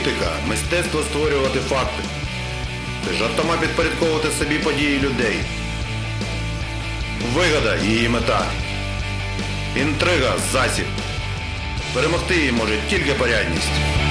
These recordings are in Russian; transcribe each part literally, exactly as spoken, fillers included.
Політика – мистецтво створювати факти. Жартома підпорядковувати собі події людей. Вигода – її мета. Інтрига – засіб. Перемогти її може тільки порядність.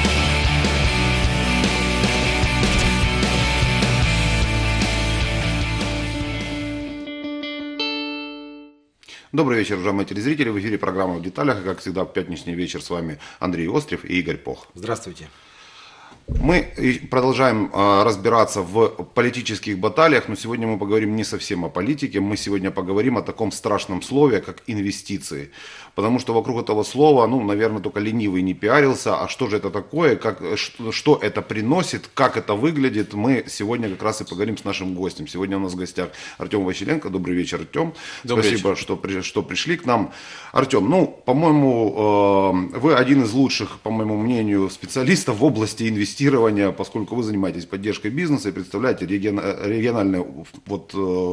Добрый вечер, уважаемые телезрители. В эфире программа «В деталях». И, как всегда, в пятничный вечер с вами Андрей Острев и Игорь Пох. Здравствуйте. Мы продолжаем разбираться в политических баталиях, но сегодня мы поговорим не совсем о политике, мы сегодня поговорим о таком страшном слове, как инвестиции. Потому что вокруг этого слова, ну, наверное, только ленивый не пиарился, а что же это такое, как, что, что это приносит, как это выглядит, мы сегодня как раз и поговорим с нашим гостем. Сегодня у нас в гостях Артем Василенко. Добрый вечер, Артем. Добрый Спасибо, вечер. что, при, что пришли к нам. Артем, ну, по-моему, вы один из лучших, по моему мнению, специалистов в области инвестирования, поскольку вы занимаетесь поддержкой бизнеса и представляете регион, региональный вот,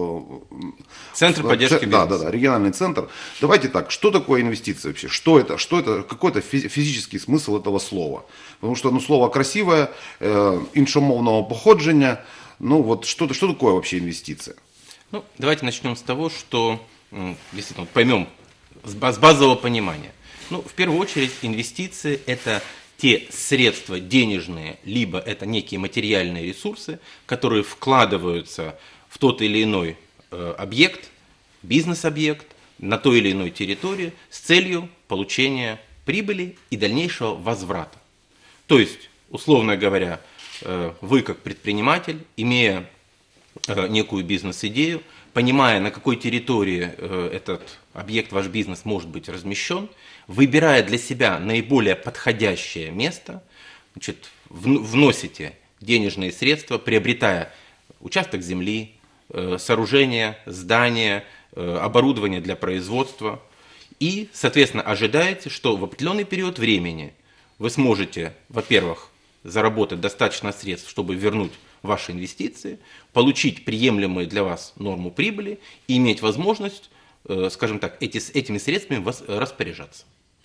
центр поддержки да, бизнеса. Да, да, региональный центр. Давайте так, что такое инвестиции вообще? Что это? Что это? Какой-то физический смысл этого слова? Потому что ну, слово красивое, э, іншомовного походження. Ну вот что, что такое вообще инвестиция? Ну, давайте начнем с того, что действительно поймем с базового понимания. Ну, в первую очередь, инвестиции – это те средства денежные, либо это некие материальные ресурсы, которые вкладываются в тот или иной э, объект, бизнес-объект, на той или иной территории с целью получения прибыли и дальнейшего возврата. То есть, условно говоря, э, вы как предприниматель, имея э, некую бизнес-идею, понимая, на какой территории э, этот объект, ваш бизнес может быть размещен, выбирая для себя наиболее подходящее место, значит, вносите денежные средства, приобретая участок земли, э, сооружение, здание, э, оборудование для производства и, соответственно, ожидаете, что в определенный период времени вы сможете, во-первых, заработать достаточно средств, чтобы вернуть ваши инвестиции, получить приемлемую для вас норму прибыли и иметь возможность, э, скажем так, эти, этими средствами распоряжаться.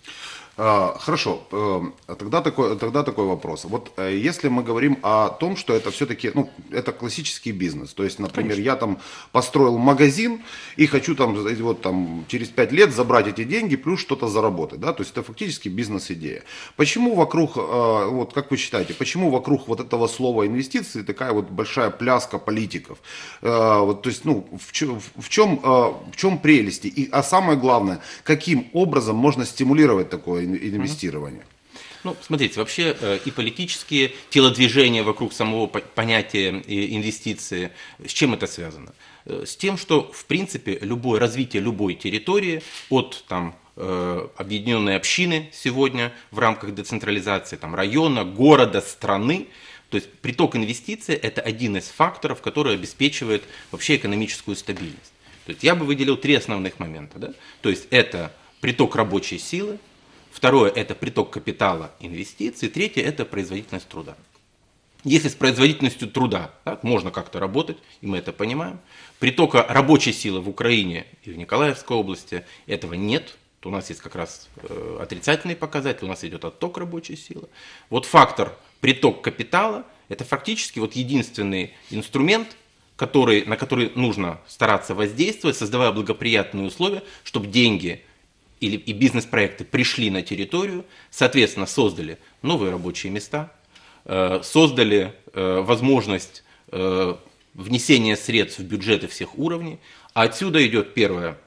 Хорошо, тогда такой, тогда такой вопрос. Вот если мы говорим о том, что это все-таки, ну, это классический бизнес, то есть, например, Конечно. Я там построил магазин и хочу там, вот, там через пять лет забрать эти деньги плюс что-то заработать, да, то есть это фактически бизнес-идея. Почему вокруг, вот как вы считаете, почему вокруг вот этого слова инвестиции такая вот большая пляска политиков? Вот, то есть, ну, в чем, в чем, в чем прелести? И, а самое главное, каким образом можно стимулировать такое инвестирования? Ну, смотрите, вообще э, и политические телодвижения вокруг самого понятия инвестиции, с чем это связано? Э, с тем, что, в принципе, любое развитие любой территории от там, э, объединенной общины сегодня в рамках децентрализации, там, района, города, страны, то есть приток инвестиций – это один из факторов, который обеспечивает вообще экономическую стабильность. То есть я бы выделил три основных момента. Да? То есть это приток рабочей силы, второе – это приток капитала, инвестиций. Третье – это производительность труда. Если с производительностью труда так, можно как-то работать, и мы это понимаем, притока рабочей силы в Украине и в Николаевской области этого нет, то у нас есть как раз э, отрицательный показатель, у нас идет отток рабочей силы. Вот фактор приток капитала – это фактически вот единственный инструмент, который, на который нужно стараться воздействовать, создавая благоприятные условия, чтобы деньги или и бизнес-проекты пришли на территорию, соответственно, создали новые рабочие места, э, создали э, возможность э, внесения средств в бюджеты всех уровней, а отсюда идет первое,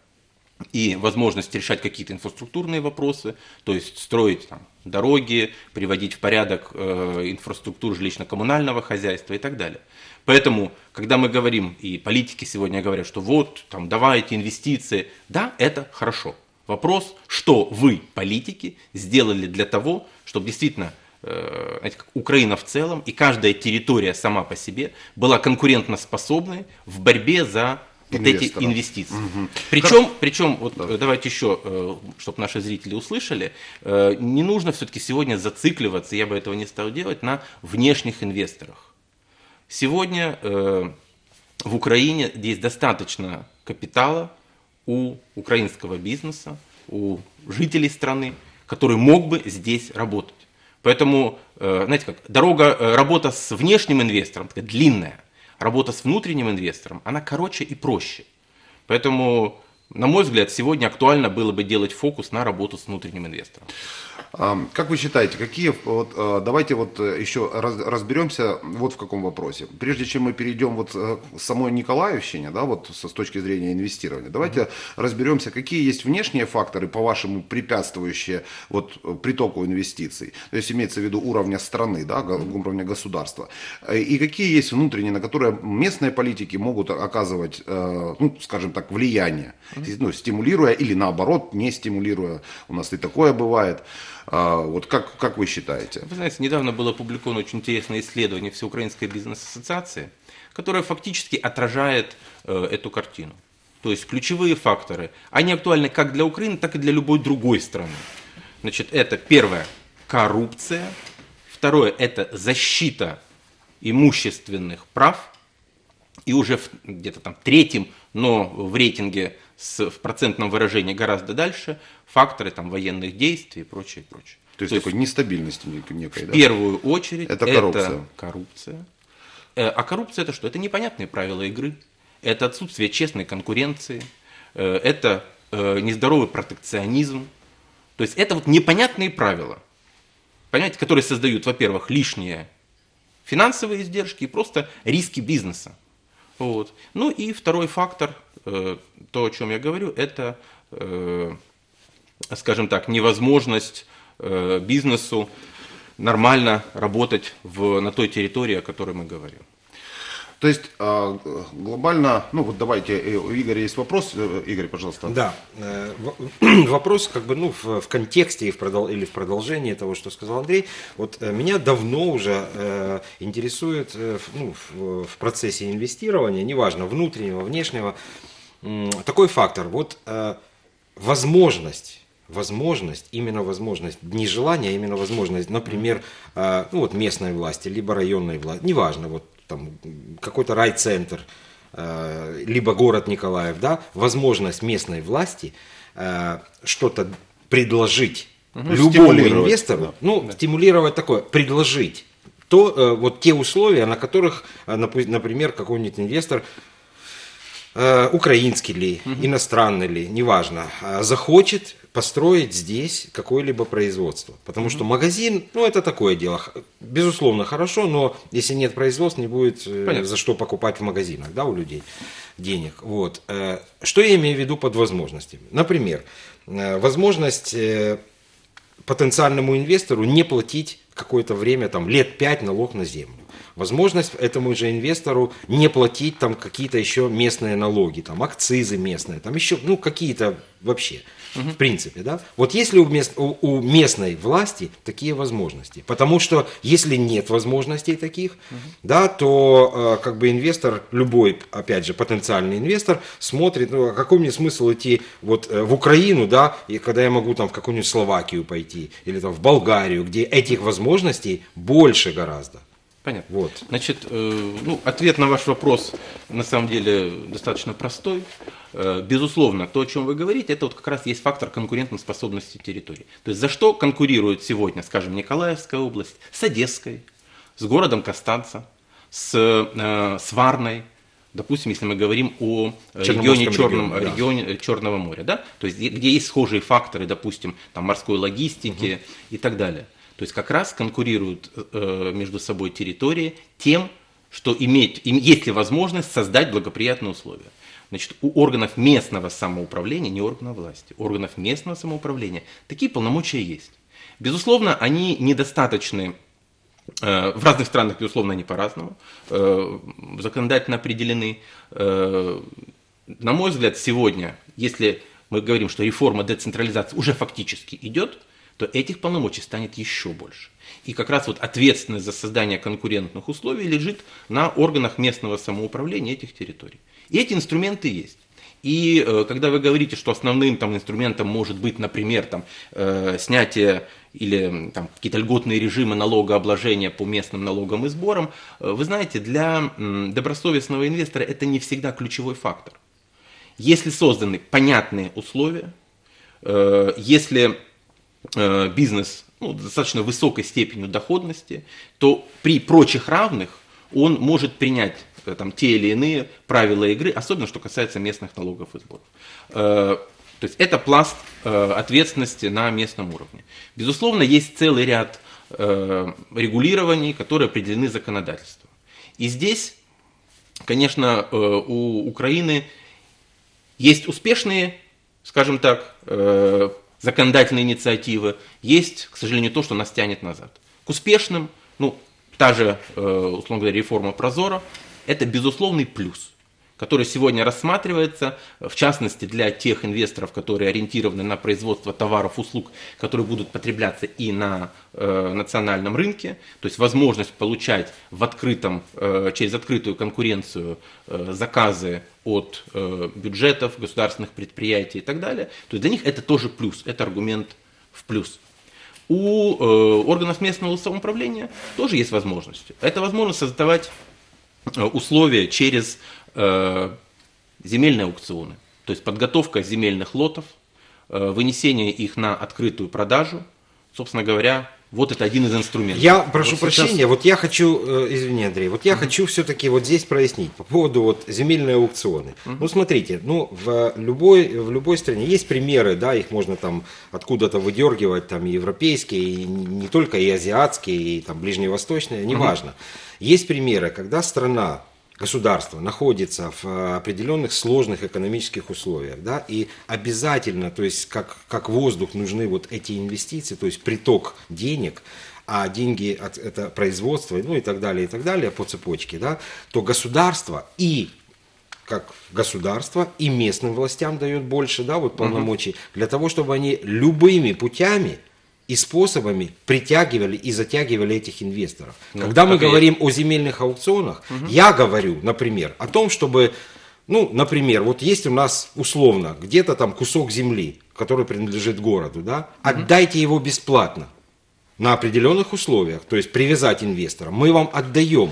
и возможность решать какие-то инфраструктурные вопросы, то есть строить там, дороги, приводить в порядок э, инфраструктуру жилищно-коммунального хозяйства и так далее. Поэтому, когда мы говорим, и политики сегодня говорят, что вот, там, давайте инвестиции, да, это хорошо. Вопрос, что вы, политики, сделали для того, чтобы действительно э, знаете, как Украина в целом и каждая территория сама по себе была конкурентоспособной в борьбе за вот эти инвестиции. Угу. Причем, причем вот, да. давайте еще, э, чтобы наши зрители услышали, э, не нужно все-таки сегодня зацикливаться, я бы этого не стал делать, на внешних инвесторах. Сегодня э, в Украине есть достаточно капитала у украинского бизнеса, у жителей страны, который мог бы здесь работать. Поэтому, знаете как, дорога, работа с внешним инвестором такая длинная, работа с внутренним инвестором, она короче и проще. Поэтому, на мой взгляд, сегодня актуально было бы делать фокус на работу с внутренним инвестором. Как вы считаете, какие, вот, давайте вот еще разберемся вот в каком вопросе. Прежде чем мы перейдем вот к самой Николаевщине, да, вот с точки зрения инвестирования, давайте mm-hmm. разберемся, какие есть внешние факторы, по-вашему, препятствующие вот притоку инвестиций, то есть имеется в виду уровня страны, да, уровня государства, и какие есть внутренние, на которые местные политики могут оказывать, ну, скажем так, влияние, mm-hmm. ну, стимулируя или наоборот, не стимулируя, у нас и такое бывает. А, вот как, как вы считаете? Вы знаете, недавно было опубликовано очень интересное исследование Всеукраинской бизнес-ассоциации, которое фактически отражает э, эту картину. То есть ключевые факторы, они актуальны как для Украины, так и для любой другой страны. Значит, это первое – коррупция, второе – это защита имущественных прав, и уже в, где-то там третьим, но в рейтинге с, в процентном выражении гораздо дальше, факторы там, военных действий и прочее, прочее. То есть, То такой есть нестабильности некой, в да? В первую очередь это коррупция. Это коррупция. А коррупция это что? Это непонятные правила игры, это отсутствие честной конкуренции, это нездоровый протекционизм. То есть это вот непонятные правила, понимаете, которые создают, во-первых, лишние финансовые издержки и просто риски бизнеса. Вот. Ну и второй фактор, э, то, о чем я говорю, это, э, скажем так, невозможность э, бизнесу нормально работать в, на той территории, о которой мы говорим. То есть глобально, ну вот давайте, у Игоря есть вопрос. Игорь, пожалуйста. Да, вопрос как бы ну в, в контексте и в продол- или в продолжении того, что сказал Андрей. Вот меня давно уже э, интересует э, ну, в, в процессе инвестирования, неважно внутреннего, внешнего, э, такой фактор. Вот э, возможность. Возможность, именно возможность, не желание, а именно возможность, например, э, ну вот местной власти, либо районной власти, неважно, вот там какой-то райцентр, э, либо город Николаев, да, возможность местной власти э, что-то предложить угу, любому инвестору, да, ну, да. стимулировать такое, предложить, то э, вот те условия, на которых, э, например, какой-нибудь инвестор, э, украинский ли, угу. иностранный ли, неважно, э, захочет построить здесь какое-либо производство. Потому mm-hmm. что магазин, ну это такое дело, безусловно хорошо, но если нет производства, не будет Понятно. За что покупать в магазинах, да, у людей денег. Вот. Что я имею в виду под возможностями? Например, возможность потенциальному инвестору не платить какое-то время, там, лет пять налог на землю. Возможность этому же инвестору не платить там какие-то еще местные налоги, там акцизы местные, там еще, ну, какие-то вообще, угу. в принципе, да. Вот есть ли у, мест, у, у местной власти такие возможности? Потому что если нет возможностей таких, угу. да, то э, как бы инвестор, любой, опять же, потенциальный инвестор смотрит, ну, а какой мне смысл идти вот э, в Украину, да, и когда я могу там в какую-нибудь Словакию пойти, или там в Болгарию, где этих возможностей больше гораздо. Понятно. Вот. Значит, э, ну, ответ на ваш вопрос на самом деле достаточно простой. Э, безусловно, то, о чем вы говорите, это вот как раз есть фактор конкурентоспособности территории. То есть за что конкурирует сегодня, скажем, Николаевская область с Одесской, с городом Констанца, с, э, с Варной, допустим, если мы говорим о регионе, Черном, регионе, да. регионе Черного моря, да? То есть где есть схожие факторы, допустим, там, морской логистики угу. и так далее. То есть как раз конкурируют э, между собой территории тем, что иметь, им, есть ли возможность создать благоприятные условия. Значит, у органов местного самоуправления, не органов власти, органов местного самоуправления такие полномочия есть. Безусловно, они недостаточны, э, в разных странах, безусловно, они по-разному, э, законодательно определены. Э, на мой взгляд, сегодня, если мы говорим, что реформа децентрализации уже фактически идет, то этих полномочий станет еще больше. И как раз вот ответственность за создание конкурентных условий лежит на органах местного самоуправления этих территорий. И эти инструменты есть. И э, когда вы говорите, что основным там, инструментом может быть, например, там, э, снятие или там, какие-то льготные режимы налогообложения по местным налогам и сборам, э, вы знаете, для э, добросовестного инвестора это не всегда ключевой фактор. Если созданы понятные условия, э, если бизнес ну, достаточно высокой степенью доходности, то при прочих равных он может принять там, те или иные правила игры, особенно что касается местных налогов и сборов. То есть это пласт ответственности на местном уровне. Безусловно, есть целый ряд регулирований, которые определены законодательством. И здесь, конечно, у Украины есть успешные, скажем так, законодательные инициативы, есть, к сожалению, то, что нас тянет назад. К успешным, ну, та же, условно говоря, реформа Прозоро, это безусловный плюс, который сегодня рассматривается, в частности, для тех инвесторов, которые ориентированы на производство товаров, услуг, которые будут потребляться и на э, национальном рынке, то есть возможность получать в открытом, э, через открытую конкуренцию э, заказы от э, бюджетов, государственных предприятий и так далее. То есть для них это тоже плюс, это аргумент в плюс. У э, органов местного самоуправления тоже есть возможности. Это возможность создавать э, условия через земельные аукционы, то есть подготовка земельных лотов, вынесение их на открытую продажу, собственно говоря, вот это один из инструментов. Я прошу вот прощения, сейчас... вот я хочу, извини, Андрей, вот я uh-huh. хочу все-таки вот здесь прояснить по поводу вот земельные аукционы. Uh-huh. Ну, смотрите, ну, в любой, в любой стране есть примеры, да, их можно там откуда-то выдергивать, там, и европейские, и не только, и азиатские, и там, ближневосточные, неважно. Uh-huh. Есть примеры, когда страна, государство находится в определенных сложных экономических условиях, да, и обязательно, то есть как, как воздух нужны вот эти инвестиции, то есть приток денег, а деньги от, это производство, ну и так далее, и так далее по цепочке, да, то государство и как государство и местным властям дает больше, да, вот полномочий, uh-huh. для того, чтобы они любыми путями и способами притягивали и затягивали этих инвесторов. Ну, Когда мы говорим о земельных аукционах, угу. я говорю, например, о том, чтобы, ну, например, вот есть у нас условно где-то там кусок земли, который принадлежит городу, да, угу. отдайте его бесплатно на определенных условиях, то есть привязать инвестора. Мы вам отдаем.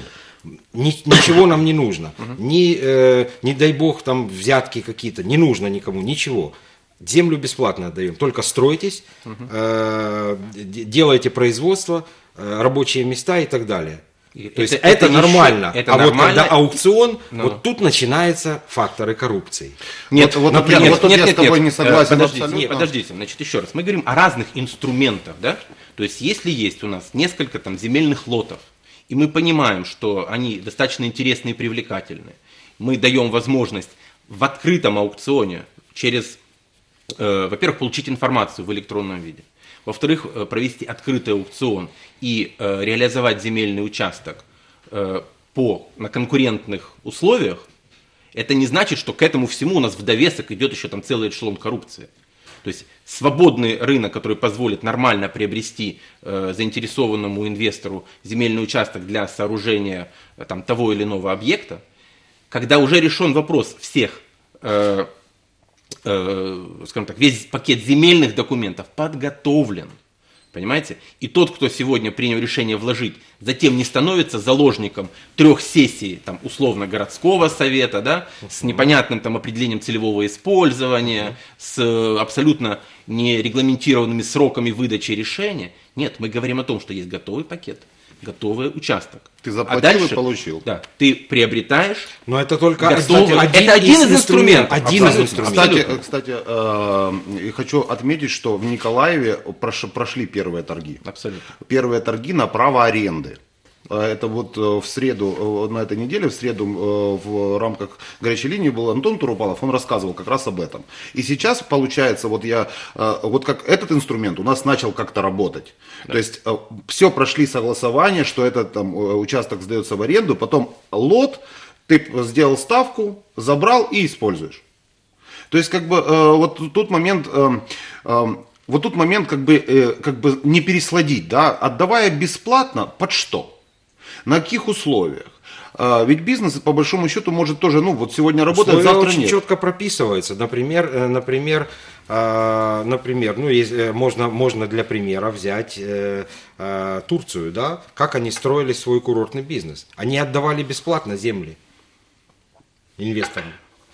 Ничего нам не нужно. Угу. Ни, э, не дай бог там взятки какие-то, не нужно никому, ничего. Землю бесплатно отдаем, только стройтесь, угу. э, делайте производство, э, рабочие места и так далее. И То это, есть это, это нормально. Это а нормально. Вот когда аукцион, Но. вот тут начинаются факторы коррупции. Нет, вот, вот, например, нет, вот нет, я нет, с тобой нет, не согласен. Подождите, нет, подождите, значит, еще раз. Мы говорим о разных инструментах, да? То есть, если есть у нас несколько там земельных лотов, и мы понимаем, что они достаточно интересны и привлекательны, мы даем возможность в открытом аукционе через во-первых, получить информацию в электронном виде. Во-вторых, провести открытый аукцион и э, реализовать земельный участок э, по, на конкурентных условиях, это не значит, что к этому всему у нас в довесок идет еще там целый эшелон коррупции. То есть свободный рынок, который позволит нормально приобрести э, заинтересованному инвестору земельный участок для сооружения э, там, того или иного объекта, когда уже решен вопрос всех э, скажем так, весь пакет земельных документов подготовлен, понимаете? И тот, кто сегодня принял решение вложить, затем не становится заложником трех сессий, там, условно, городского совета, да, с непонятным там определением целевого использования, с абсолютно нерегламентированными сроками выдачи решения. Нет, мы говорим о том, что есть готовый пакет, готовый участок. Ты заплатил а дальше, и получил. Да, ты приобретаешь. Но это только готовый, один, это один из инструментов. Один из инструментов. Кстати, кстати э, хочу отметить, что в Николаеве прошли первые торги. Абсолютно. Первые торги на право аренды. Это вот в среду, на этой неделе, в среду в рамках горячей линии был Антон Туропалов, он рассказывал как раз об этом. И сейчас получается, вот я, вот как этот инструмент у нас начал как-то работать. Да. То есть все прошли согласования, что этот там участок сдается в аренду, потом лот, ты сделал ставку, забрал и используешь. То есть как бы вот тут момент... Вот тут момент как бы, как бы не пересладить, да, отдавая бесплатно под что? На каких условиях? А, ведь бизнес, по большому счету, может тоже, ну, вот сегодня работает, условия завтра очень нет. четко прописывается. Например, например, например, ну, есть, можно, можно для примера взять Турцию, да, как они строили свой курортный бизнес. Они отдавали бесплатно земли инвесторам.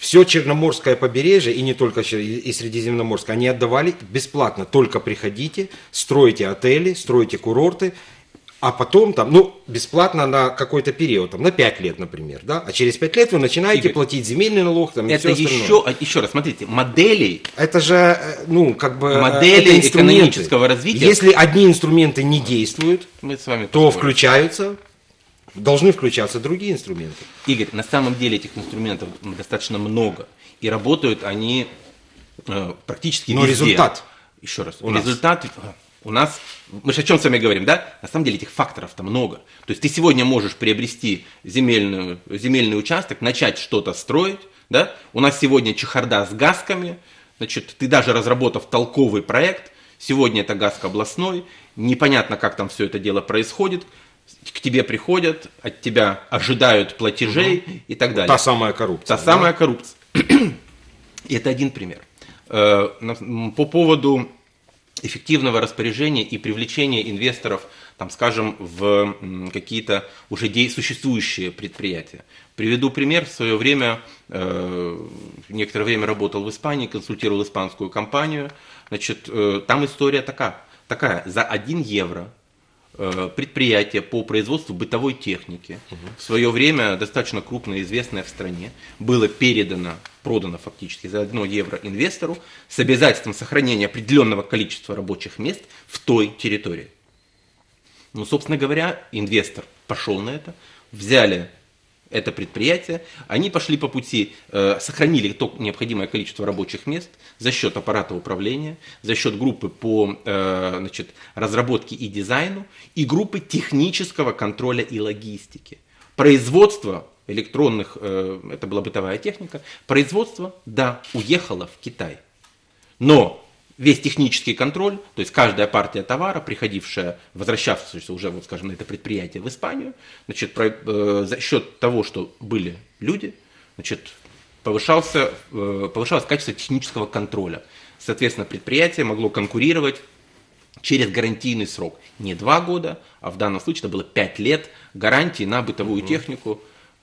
все Черноморское побережье, и не только и Средиземноморское, они отдавали бесплатно. Только приходите, стройте отели, стройте курорты, а потом там, ну, бесплатно на какой-то период, там, на пять лет, например, да, а через пять лет вы начинаете Игорь, платить земельный налог, там, и это все остальное. еще, еще раз, смотрите, моделей, Это же, ну, как бы... Модели это инструменты. экономического развития. Если одни инструменты не действуют, мы с вами то поспорим. включаются, должны включаться другие инструменты. Игорь, на самом деле этих инструментов достаточно много, и работают они э, практически Но везде. результат Еще раз, у нас. результат у нас, мы же о чем с вами говорим, да? На самом деле этих факторов-то много. То есть ты сегодня можешь приобрести земельную, земельный участок, начать что-то строить, да? У нас сегодня чехарда с гасками, значит, ты даже разработав толковый проект, сегодня это ГАСК областной, непонятно, как там все это дело происходит, к тебе приходят, от тебя ожидают платежей угу. и так далее. Та самая коррупция. Та да? самая коррупция. И это один пример. По поводу эффективного распоряжения и привлечения инвесторов, там, скажем, в какие-то уже существующие предприятия. Приведу пример. В свое время, некоторое время работал в Испании, консультировал испанскую компанию. Значит, там история такая. такая. За один евро предприятие по производству бытовой техники, угу. в свое время достаточно крупное, известное в стране, было передано, продано фактически за одно евро инвестору с обязательством сохранения определенного количества рабочих мест в той территории. Ну, собственно говоря, инвестор пошел на это, взяли это предприятие, они пошли по пути, э, сохранили то необходимое количество рабочих мест за счет аппарата управления, за счет группы по э, значит, разработке и дизайну и группы технического контроля и логистики. Производство электронных, э, это была бытовая техника, производство, да, уехало в Китай. Но весь технический контроль, то есть каждая партия товара, приходившая, возвращавшаяся уже, вот, скажем, на это предприятие в Испанию, значит, про, э, за счет того, что были люди, значит, повышался, э, повышалось качество технического контроля. Соответственно, предприятие могло конкурировать через гарантийный срок. Не два года, а в данном случае это было пять лет гарантии на бытовую mm-hmm. технику.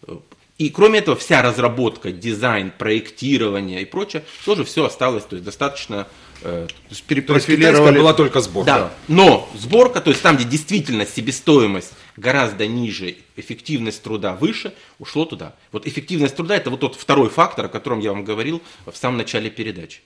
И кроме этого, вся разработка, дизайн, проектирование и прочее, тоже все осталось, то есть достаточно... То есть перепрофилировали... То есть была только сборка. Да, но сборка, то есть там, где действительно себестоимость гораздо ниже, эффективность труда выше, ушло туда. Вот эффективность труда – это вот тот второй фактор, о котором я вам говорил в самом начале передачи.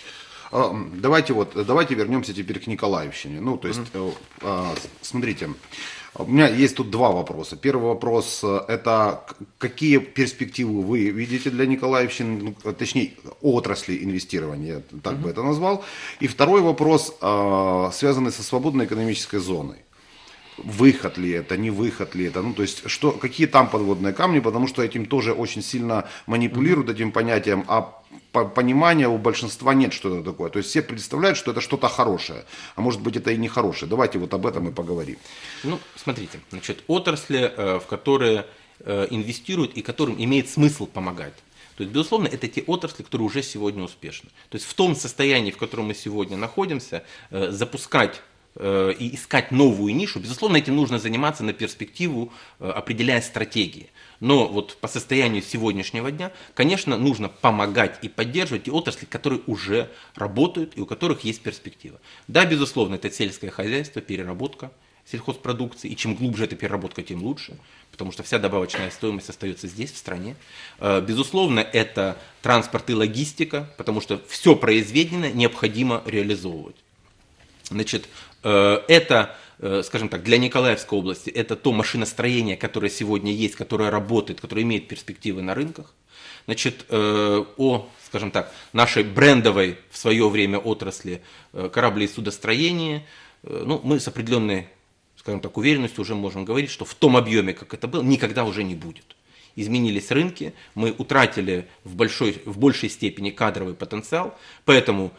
Давайте, вот, давайте вернемся теперь к Николаевщине. Ну, то есть, mm-hmm. смотрите, у меня есть тут два вопроса. Первый вопрос – это какие перспективы вы видите для Николаевщины, ну, точнее, отрасли инвестирования, я так mm-hmm. бы это назвал. И второй вопрос, связанный со свободной экономической зоной. Выход ли это, не выход ли это, ну то есть что, какие там подводные камни, потому что этим тоже очень сильно манипулируют этим понятием, а по понимания у большинства нет, что это такое. То есть все представляют, что это что-то хорошее, а может быть это и не хорошее. Давайте вот об этом и поговорим. Ну, смотрите, значит, отрасли, в которые инвестируют и которым имеет смысл помогать. То есть, безусловно, это те отрасли, которые уже сегодня успешны. То есть в том состоянии, в котором мы сегодня находимся, запускать и искать новую нишу, безусловно, этим нужно заниматься на перспективу, определяя стратегии. Но вот по состоянию сегодняшнего дня, конечно, нужно помогать и поддерживать те отрасли, которые уже работают и у которых есть перспектива. Да, безусловно, это сельское хозяйство, переработка сельхозпродукции, и чем глубже эта переработка, тем лучше, потому что вся добавочная стоимость остается здесь, в стране. Безусловно, это транспорт и логистика, потому что все произведенное необходимо реализовывать. Значит, это, скажем так, для Николаевской области, это то машиностроение, которое сегодня есть, которое работает, которое имеет перспективы на рынках. Значит, о, скажем так, нашей брендовой в свое время отрасли корабли и судостроения, ну, мы с определенной, скажем так, уверенностью уже можем говорить, что в том объеме, как это было, никогда уже не будет. Изменились рынки, мы утратили в, большой, в большей степени кадровый потенциал, поэтому...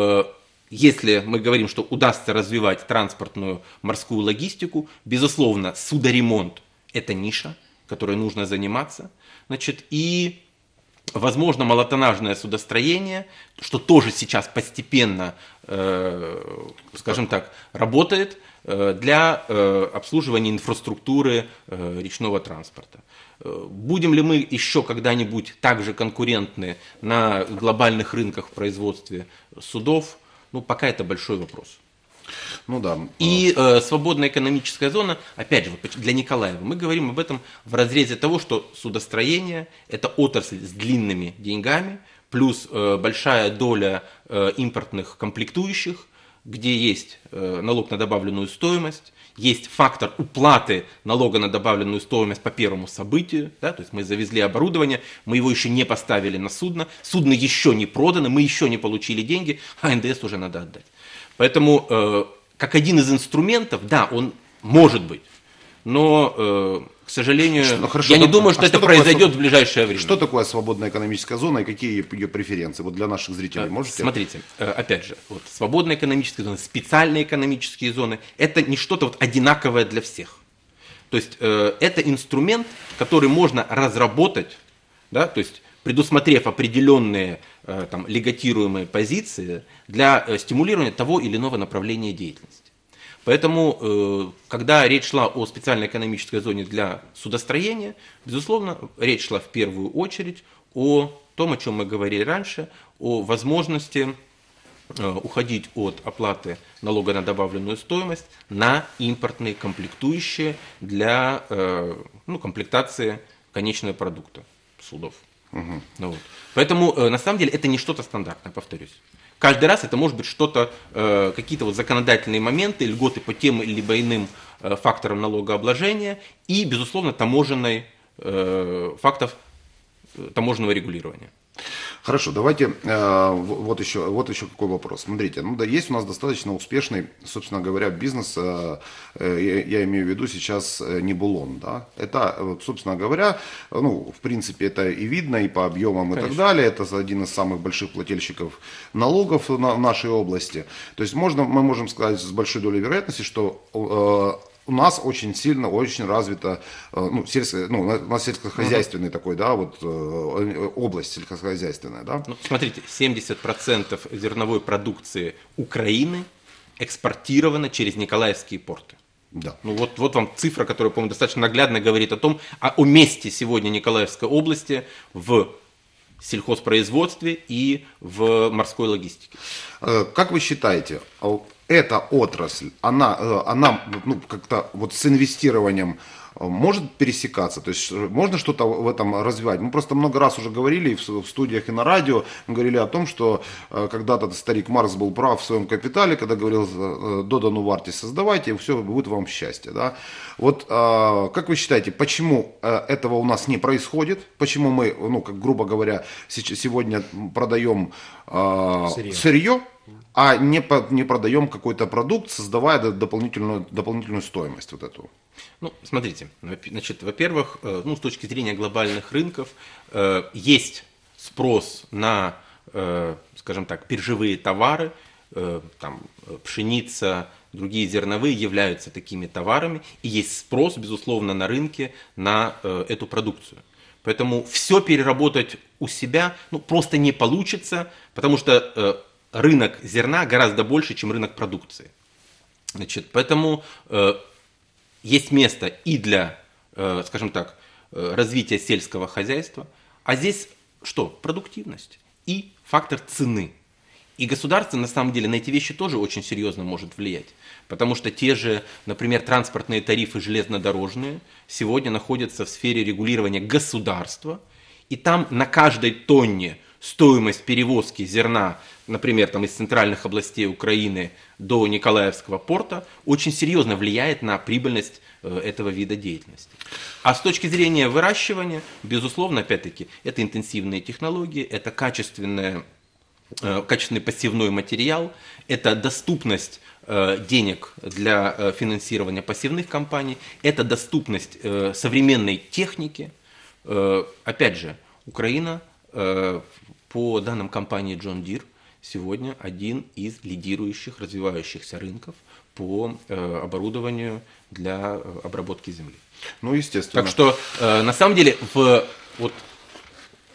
Если мы говорим, что удастся развивать транспортную морскую логистику, безусловно, судоремонт – это ниша, которой нужно заниматься. Значит, и возможно, малотоннажное судостроение, что тоже сейчас постепенно, э, скажем так, работает э, для э, обслуживания инфраструктуры э, речного транспорта. Будем ли мы еще когда-нибудь также конкурентны на глобальных рынках в производстве судов? Ну, пока это большой вопрос. Ну да. И э, свободная экономическая зона, опять же, для Николаева, мы говорим об этом в разрезе того, что судостроение – это отрасль с длинными деньгами, плюс э, большая доля э, импортных комплектующих, где есть э, налог на добавленную стоимость, есть фактор уплаты налога на добавленную стоимость по первому событию, да, то есть мы завезли оборудование, мы его еще не поставили на судно, судно еще не продано, мы еще не получили деньги, а эн дэ эс уже надо отдать. Поэтому, э, как один из инструментов, да, он может быть, но, э, к сожалению, Что, ну, хорошо, я не там, думаю, а что что это такое произойдет своб- в ближайшее время. Что такое свободная экономическая зона и какие ее, ее преференции? Вот для наших зрителей можете? Смотрите, э, опять же, вот, свободная экономическая зона, специальные экономические зоны, это не что-то вот одинаковое для всех. То есть э, это инструмент, который можно разработать, да, то есть предусмотрев определенные э, там, льготируемые позиции для э, стимулирования того или иного направления деятельности. Поэтому, э, когда речь шла о специальной экономической зоне для судостроения, безусловно, речь шла в первую очередь о том, о чем мы говорили раньше, о возможности э, уходить от оплаты налога на добавленную стоимость на импортные комплектующие для э, ну, комплектации конечного продукта судов. Угу. Ну, вот. Поэтому, э, на самом деле, это не что-то стандартное, повторюсь. Каждый раз это может быть что-то, э, какие-то вот законодательные моменты, льготы по тем либо иным э, факторам налогообложения и, безусловно, таможенной, э, фактов э, таможенного регулирования. Хорошо, давайте э, вот, еще, вот еще какой вопрос. Смотрите, ну да, есть у нас достаточно успешный, собственно говоря, бизнес, э, э, я, я имею в виду сейчас э, Небулон, да. Это, вот, собственно говоря, ну, в принципе, это и видно, и по объемам, и Конечно. так далее. Это один из самых больших плательщиков налогов на, в нашей области. То есть можно, мы можем сказать с большой долей вероятности, что э, у нас очень сильно, очень развита, ну, сельско, ну, у нас сельскохозяйственный uh-huh. такой, да, вот область сельскохозяйственная, да. Ну, смотрите, семьдесят процентов зерновой продукции Украины экспортировано через Николаевские порты. Да. Ну вот, вот вам цифра, которая, по-моему, достаточно наглядно говорит о том, о, о месте сегодня Николаевской области в сельхозпроизводстве и в морской логистике. Как вы считаете, эта отрасль, она, она ну, как-то вот с инвестированием может пересекаться? То есть можно что-то в этом развивать? Мы просто много раз уже говорили в студиях и на радио, мы говорили о том, что когда-то старик Маркс был прав в своем «Капитале», когда говорил: додану вартість создавайте, и все будет вам счастье. Да? Вот как вы считаете, почему этого у нас не происходит? Почему мы, ну, как грубо говоря, сегодня продаем сырье, сырье а не, по, не продаем какой-то продукт, создавая дополнительную, дополнительную стоимость вот эту? Ну, смотрите, значит, во-первых, ну, с точки зрения глобальных рынков, есть спрос на, скажем так, биржевые товары, там, пшеница, другие зерновые являются такими товарами, и есть спрос, безусловно, на рынке на эту продукцию. Поэтому все переработать у себя, ну, просто не получится, потому что рынок зерна гораздо больше, чем рынок продукции. Значит, поэтому э, есть место и для, э, скажем так, э, развития сельского хозяйства, а здесь что? Продуктивность и фактор цены. И государство, на самом деле, на эти вещи тоже очень серьезно может влиять. Потому что те же, например, транспортные тарифы железнодорожные сегодня находятся в сфере регулирования государства, и там на каждой тонне стоимость перевозки зерна, например, там, из центральных областей Украины до Николаевского порта, очень серьезно влияет на прибыльность э, этого вида деятельности. А с точки зрения выращивания, безусловно, опять-таки, это интенсивные технологии, это качественное, э, качественный пассивной материал, это доступность э, денег для э, финансирования пассивных компаний, это доступность э, современной техники. Э, опять же, Украина, э, по данным компании John Deere, сегодня один из лидирующих, развивающихся рынков по э, оборудованию для э, обработки земли. Ну, естественно. Так что, э, на самом деле, в, вот,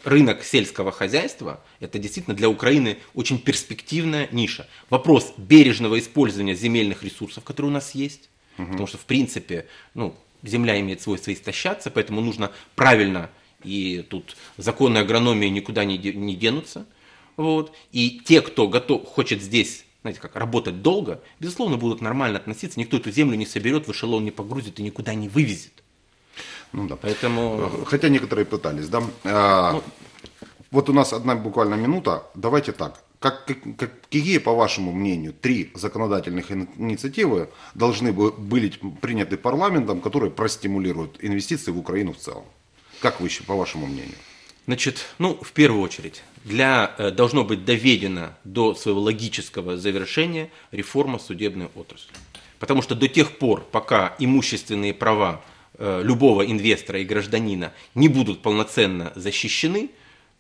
рынок сельского хозяйства – это действительно для Украины очень перспективная ниша. Вопрос бережного использования земельных ресурсов, которые у нас есть, угу. потому что, в принципе, ну, земля имеет свойство истощаться, поэтому нужно правильно, и тут законы агрономии никуда не, де, не денутся. Вот. И те, кто готов, хочет здесь, знаете, как работать долго, безусловно, будут нормально относиться, никто эту землю не соберет, в эшелон не погрузит и никуда не вывезет. Ну да. Поэтому... Хотя некоторые пытались, да. А, ну... Вот у нас одна буквально минута. Давайте так. Как, как, какие, по вашему мнению, три законодательных инициативы должны быть приняты парламентом, которые простимулируют инвестиции в Украину в целом? Как вы, по вашему мнению? Значит, ну, в первую очередь, для, должно быть доведена до своего логического завершения реформа судебной отрасли. Потому что до тех пор, пока имущественные права любого инвестора и гражданина не будут полноценно защищены,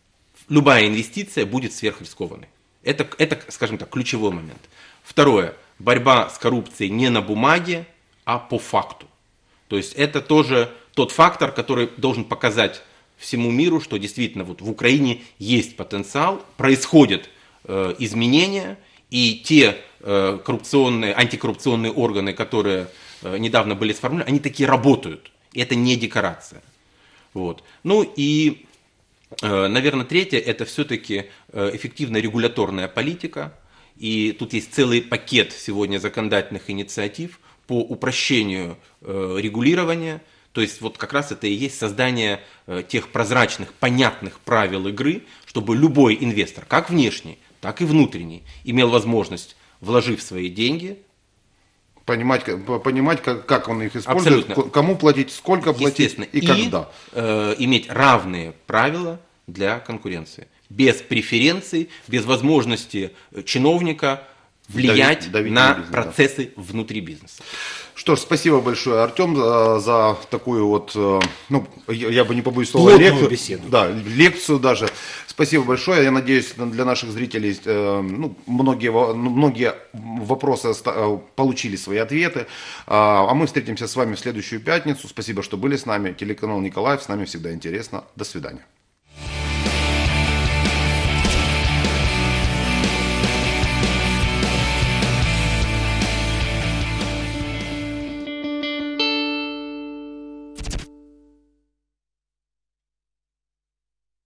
любая инвестиция будет сверхрискованной. Это, это, скажем так, ключевой момент. Второе. Борьба с коррупцией не на бумаге, а по факту. То есть это тоже тот фактор, который должен показать всему миру, что действительно вот в Украине есть потенциал, происходят э, изменения, и те э, коррупционные, антикоррупционные органы, которые э, недавно были сформированы, они такие работают. И это не декорация. Вот. Ну и, э, наверное, третье, это все-таки э, эффективная регуляторная политика. И тут есть целый пакет сегодня законодательных инициатив по упрощению э, регулирования. То есть вот как раз это и есть создание э, тех прозрачных, понятных правил игры, чтобы любой инвестор, как внешний, так и внутренний, имел возможность, вложив свои деньги, понимать, понимать как, как он их использует, абсолютно. Кому платить, сколько платить и, и когда. Э, иметь равные правила для конкуренции. Без преференций, без возможности чиновника влиять давить, давить на, на бизнес, процессы да. внутри бизнеса. Что ж, спасибо большое, Артем, за, за такую вот, ну, я, я бы не побоюсь слова, лекцию, беседу. Да, лекцию даже. Спасибо большое. Я надеюсь, для наших зрителей ну, многие, многие вопросы получили свои ответы. А мы встретимся с вами в следующую пятницу. Спасибо, что были с нами. Телеканал Николаев. С нами всегда интересно. До свидания.